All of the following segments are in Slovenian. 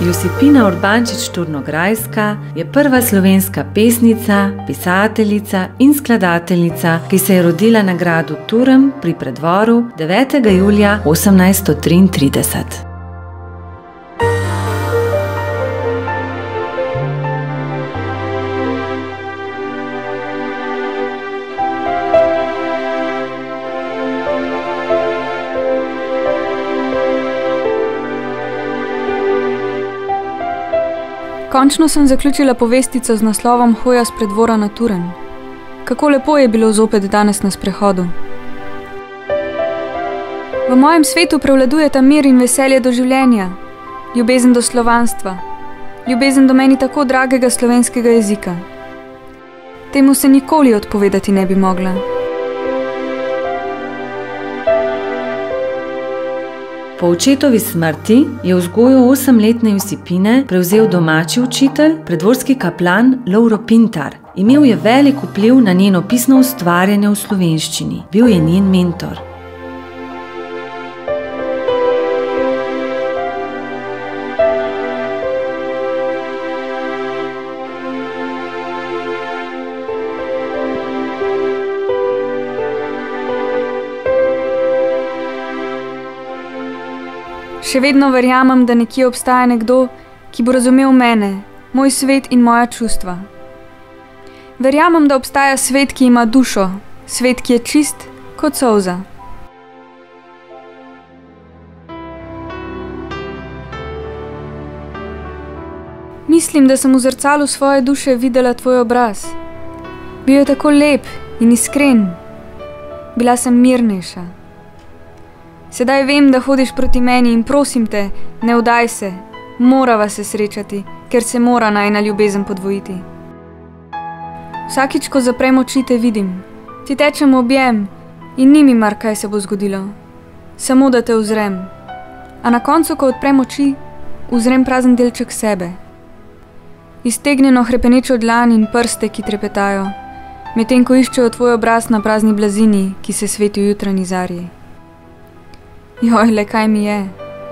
Josipina Urbančič-Turnograjska je prva slovenska pesnica, pisateljica in skladateljica, ki se je rodila na gradu Turn pri Preddvoru 9. julija 1833. Končno sem zaključila povestico z naslovom Hoja s Preddvora na Turn. Kako lepo je bilo zopet danes na sprehodu. V mojem svetu prevladujeta mir in veselje do življenja, ljubezen do slovanstva, ljubezen do meni tako dragega slovenskega jezika. Temu se nikoli odpovedati ne bi mogla. Po očetovi smrti je vzgojo 8-letne Josipine prevzel domači učitelj, preddvorski kaplan Lovro Pintar. Imel je velik vpliv na njeno pisno ustvarjanje v slovenščini. Bil je njen mentor. Še vedno verjamem, da nekje obstaja nekdo, ki bo razumel mene, moj svet in moja čustva. Verjamem, da obstaja svet, ki ima dušo, svet, ki je čist kot solza. Mislim, da sem v zrcalu svoje duše videla tvoj obraz. Bil je tako lep in iskren. Bila sem mirnejša. Sedaj vem, da hodiš proti meni in prosim te, ne vdaj se, morava se srečati, ker se mora najina ljubezen podvojiti. Vsakič, ko zaprem oči, te vidim. Ti tečem objem in ni mi mar, kaj se bo zgodilo. Samo da te uzrem. A na koncu, ko odprem oči, uzrem prazen delček sebe. Iztegnjeno hrepenečo dlan in prste, ki trepetajo, medtem ko iščejo tvoj obraz na prazni blazini, ki se sveti v jutranji zarji. Joj, le kaj mi je.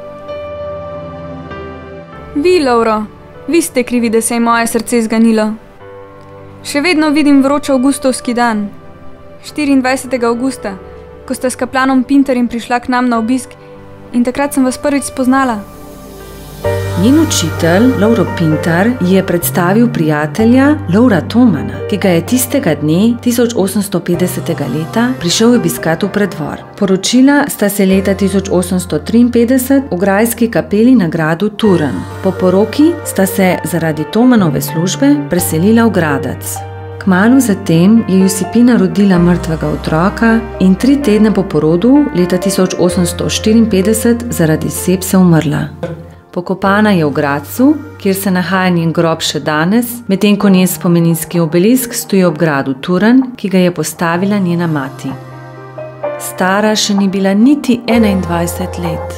Vi, Lovro, vi ste krivi, da se je moje srce zganilo. Še vedno vidim vroč avgustovski dan, 24. avgusta, ko sta s kaplanom Pintarjem prišla k nam na obisk in takrat sem vas prvič spoznala. Njen učitelj, Lovro Pintar, ji je predstavil prijatelja Lovra Tomana, ki ga je tistega dne, 1850. leta, prišel obiskat v Preddvor. Poročila sta se leta 1853 v grajski kapeli na gradu Turn. Po poroki sta se zaradi Tomanove službe preselila v Gradec. Kmalu zatem je Josipina rodila mrtvega otroka in 3 tedne po porodu, leta 1854, zaradi sepse umrla. Pokopana je v Gradcu, kjer se nahaja njen grob še danes, medtem ko njen spomeninski obelisk stoji ob gradu Turn, ki ga je postavila njena mati. Stara še ni bila niti 21 let.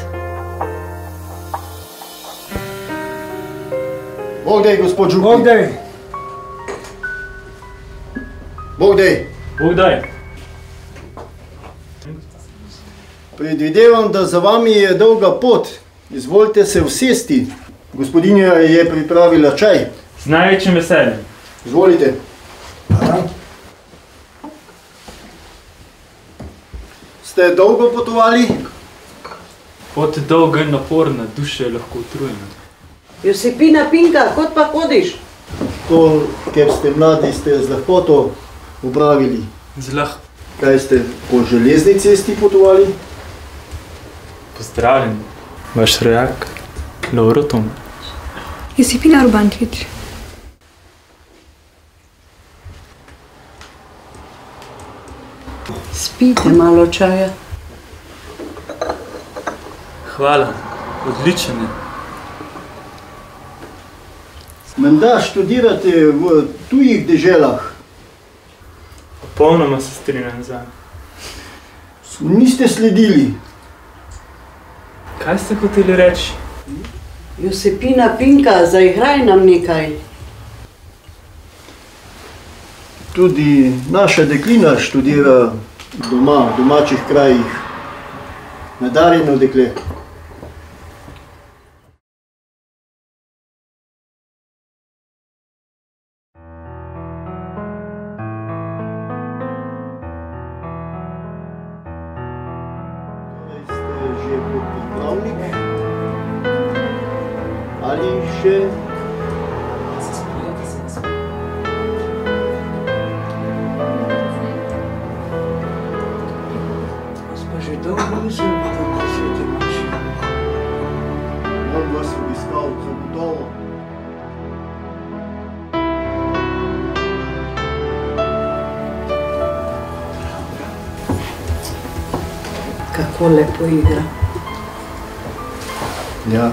Bog dej, gospod župnik. Bog dej. Bog dej. Bog dej. Predvidevam, da za vami je dolga pot. Izvolite se usesti. Gospodinja je pripravila čaj. Z največjim veseljem. Izvolite. Ste dolgo potovali? Pot je dolga in naporna, duša je lahko utrujena. Josipina Pinka, kot pa hodiš? To, ker ste mladi, ste z lahkoto upravili. Kaj ste po železni cesti potovali? Pozdravljen. Vaš rojak, Lovro Tomanič. Josipina Urbančič. Spite malo čaja. Hvala, odličen je. Menda študirate v tujih deželah? Popolnoma se strinjam zanj. Niste sledili? Kaj ste hoteli reči? Josipina Pinka, zaigraj nam nekaj. Tudi naša deklina študira doma, v domačih krajih. Nadarjeno dekle. je kot pripravnik ali še Že dolgo nisem videl, da se te imaš. on vas obiskal zagotovo. Kako lepo igra. Ja.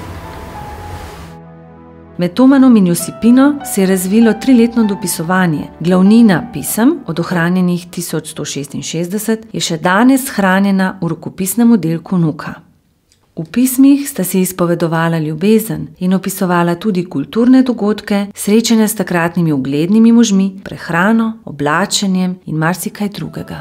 Med Tomanom in Josipino se je razvilo 3-letno dopisovanje. Glavnina pisem, od ohranjenih 1166, je še danes shranjena v rokopisnem oddelku Nuka. V pismih sta si izpovedovala ljubezen in opisovala tudi kulturne dogodke, srečanja s takratnimi uglednimi možmi, prehrano, oblačenjem in marsikaj drugega.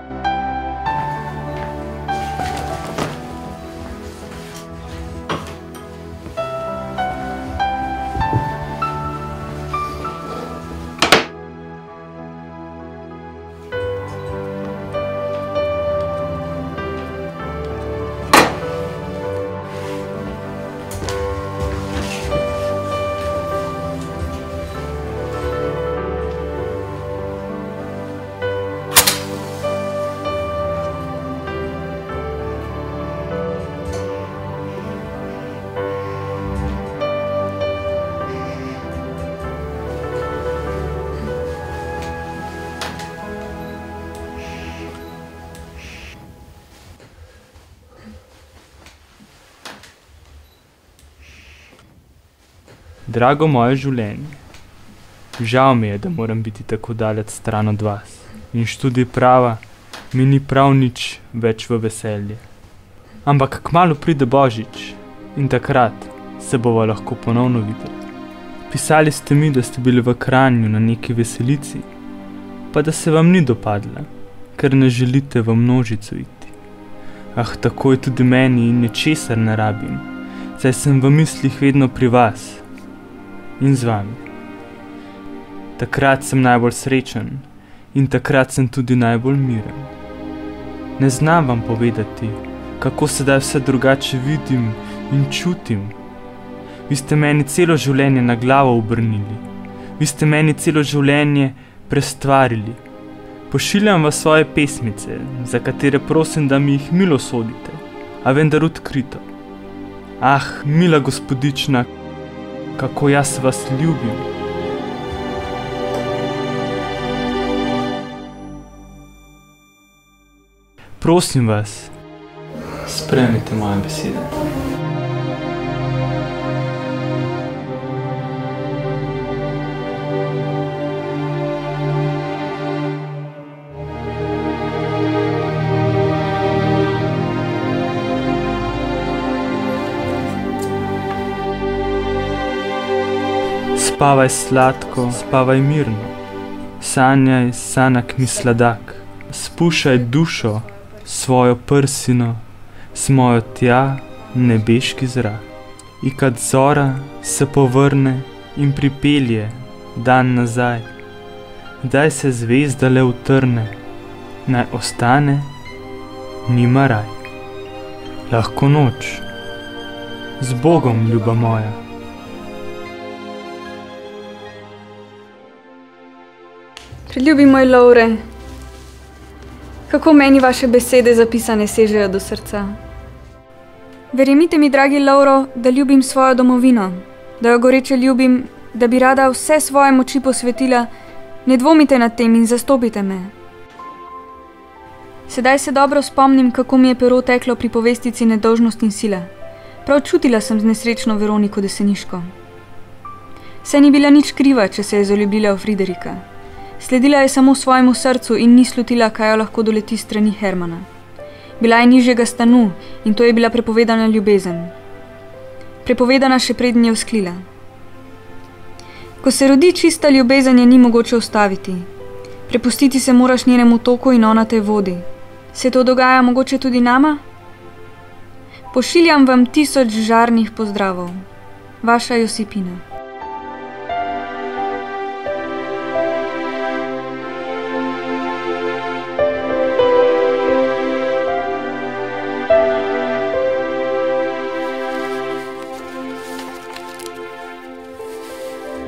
Drago moje življenje, žal mi je, da moram biti tako daleč stran od vas in študij prava mi ni prav nič več v veselje. Ampak kmalu pride Božič in takrat se bova lahko ponovno videli. Pisali ste mi, da ste bili v Kranju na neki veselici, pa da se vam ni dopadla, ker ne želite v množico iti. Ah, tako je tudi meni in ničesar ne rabim, saj sem v mislih vedno pri vas in z vami. Takrat sem najbolj srečen in takrat sem tudi najbolj miren. Ne znam vam povedati, kako sedaj vse drugače vidim in čutim. Vi ste meni celo življenje na glavo obrnili. Vi ste meni celo življenje prestvarili. Pošiljam vas svoje pesmice, za katere prosim, da mi jih milo sodite, a vendar odkrito. Ah, mila gospodična, kako jaz vas ljubim. Prosim vas, sprejmite moje besede. Spavaj sladko, spavaj mirno, sanjaj, sanak mi sladak, spuščaj dušo, svojo prsino, s mojo tja nebeški zrak. I kad zora se povrne in pripelje dan nazaj, daj se zvezda le utrne, naj ostane njima raj. Lahko noč, z Bogom, ljuba moja. Preljubi moj Lovre, kako meni vaše besede zapisane sežejo do srca. Verjemite mi, dragi Lovro, da ljubim svojo domovino, da jo goreče ljubim, da bi rada vse svoje moči posvetila. Ne dvomite nad tem in zastopite me. Sedaj se dobro spomnim, kako mi je pero teklo pri povestici Nedolžnost in sila. Prav čutila sem z nesrečno Veroniko Deseniško. Saj ni bila nič kriva, če se je zaljubila v Friderika. Sledila je samo svojemu srcu in ni slutila, kaj jo lahko doleti strani Hermana. Bila je nižjega stanu in to je bila prepovedana ljubezen. Prepovedana še preden je vzklila. Ko se rodi čista ljubezen, je ni mogoče ustaviti. Prepustiti se moraš njenemu toku in ona te vodi. Se to dogaja mogoče tudi nama? Pošiljam vam 1000 žarnih pozdravov. Vaša Josipina.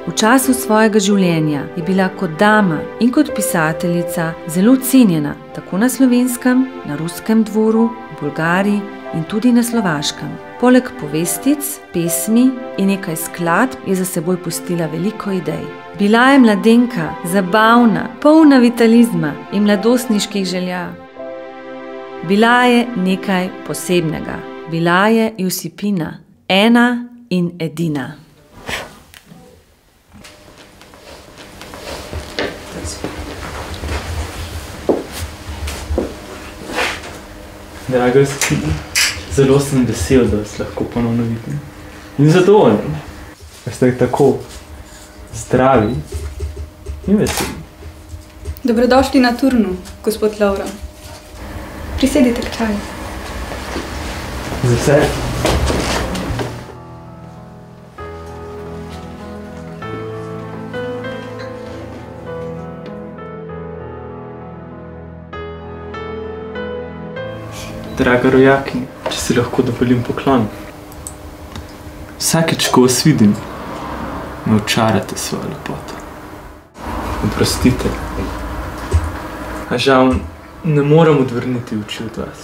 V času svojega življenja je bila kot dama in kot pisateljica zelo cenjena tako na Slovenskem, na Ruskem dvoru, v Bolgariji in tudi na Slovaškem. Poleg povestic, pesmi in nekaj skladb je za seboj pustila veliko idej. Bila je mladenka, zabavna, polna vitalizma in mladostniških želja. Bila je nekaj posebnega. Bila je Josipina, ena in edina. Draga Josipina, zelo sem vesel, da vas lahko ponovno vidim. In zadovoljen, da ste tako zdravi in veseli. Dobrodošli na Turnu, gospod Lovro. Prisedite k čaju. Za vse. Draga rojakinja, če si lahko dovolim poklon. Vsakič, ko vas vidim, me očarate svojo lepoto. Oprostite, a žal ne moram odvrniti oči od vas.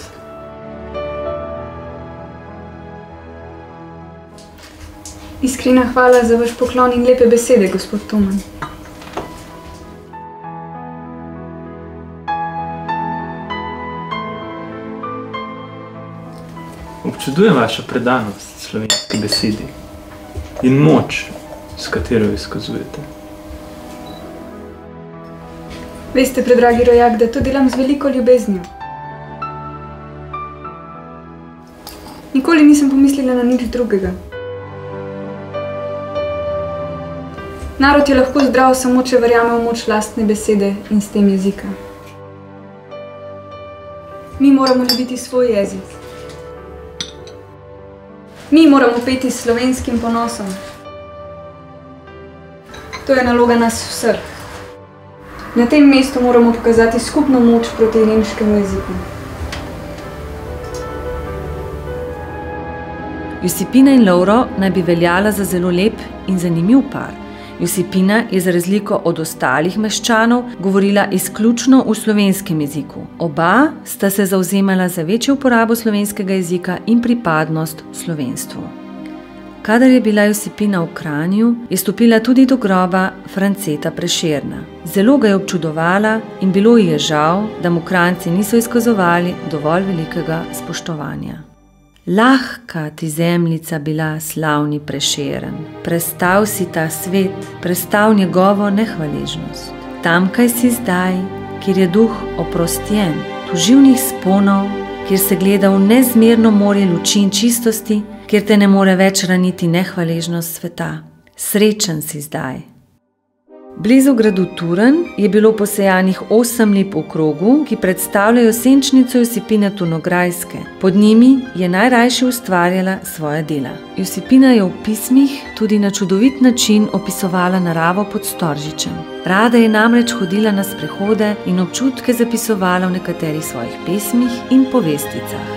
Iskrena hvala za vaš poklon in lepe besede, gospod Toman. Občudujem vašo predanost slovenski besedi in moč, s katero jo izkazujete. Veste, predragi rojak, da to delam z veliko ljubeznijo. Nikoli nisem pomislila na nič drugega. Narod je lahko zdrav samo, če verjame v moč lastne besede in s tem jezika. Mi moramo ljubiti svoj jezik. Mi moramo peti s slovenskim ponosom. To je naloga nas vseh. Na tem mestu moramo pokazati skupno moč proti nemškemu jeziku. Josipina in Lovro naj bi veljala za zelo lep in zanimiv par. Josipina je za razliko od ostalih meščanov govorila izključno v slovenskem jeziku. Oba sta se zavzemala za večjo uporabo slovenskega jezika in pripadnost slovenstvu. Kadar je bila Josipina v Kranju, je stopila tudi do groba Franceta Prešerna. Zelo ga je občudovala in bilo ji je žal, da mu Kranjci niso izkazovali dovolj velikega spoštovanja. Lahka ti zemljica bila, slavni Prešeren, prestal si ta svet, prestal njegovo nehvaležnost. Tamkaj si zdaj, kjer je duh oprostjen, tu živnih sponov, kjer se gleda v nezmerno morje luči in čistosti, kjer te ne more več raniti nehvaležnost sveta. Srečen si zdaj. Blizu gradu Turen je bilo posejanih 8 lip v krogu, ki predstavljajo senčnico Josipine Turnograjske. Pod njimi je najrajše ustvarjala svoja dela. Josipina je v pismih tudi na čudovit način opisovala naravo pod Storžičem. Rada je namreč hodila na sprehode in občutke zapisovala v nekaterih svojih pesmih in povesticah.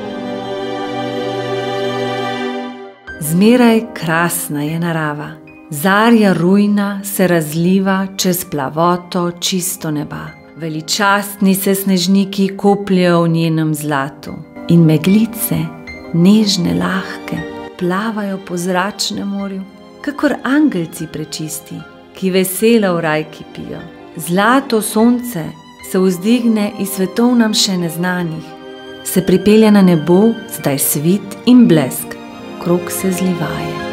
Zmeraj krasna je narava. Zarja rujna se razliva čez plavoto čisto neba. Veličastni se snežniki kopljejo v njenem zlatu. In meglice, nežne, lahke, plavajo po zračnem morju, kakor angelci prečisti, ki veselo v raj kipijo. Zlato sonce se vzdigne iz svetov nam še neznanih. Se pripelje na nebo, zdaj svit in blesk, krog se zlivaje.